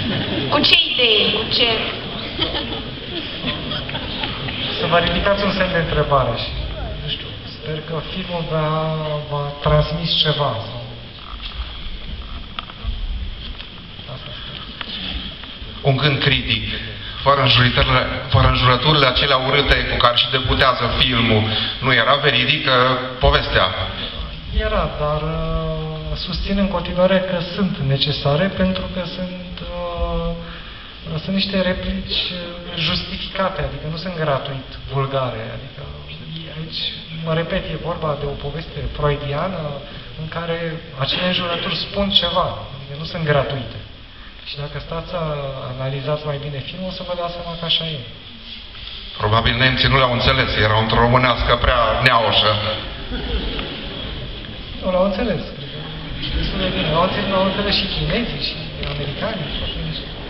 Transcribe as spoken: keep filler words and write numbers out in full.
Cu ce idee? Cu ce... Să vă ridicați un semn de întrebare și, nu știu, sper că filmul v-a, v-a transmis ceva. Sau... Asta sper. Un gând critic, fără înjurăturile, fără înjurăturile acelea urâte cu care și deputează filmul, nu era veridică povestea? Era, dar uh, susțin în continuare că sunt necesare pentru că sunt, uh, sunt niște replici justificate, adică nu sunt gratuit vulgare. Adică aici, mă repet, e vorba de o poveste freudiană în care acele înjurături spun ceva, adică nu sunt gratuite. Și dacă stați să analizați mai bine filmul, o să vă dați seama că așa e. Probabil nemții nu le-au înțeles, erau într-o românească prea neaușă. Nu, l-au înțeles, cred că. Destul de bine. L-au înțeles, l-au înțeles și chinezii, și americanii, și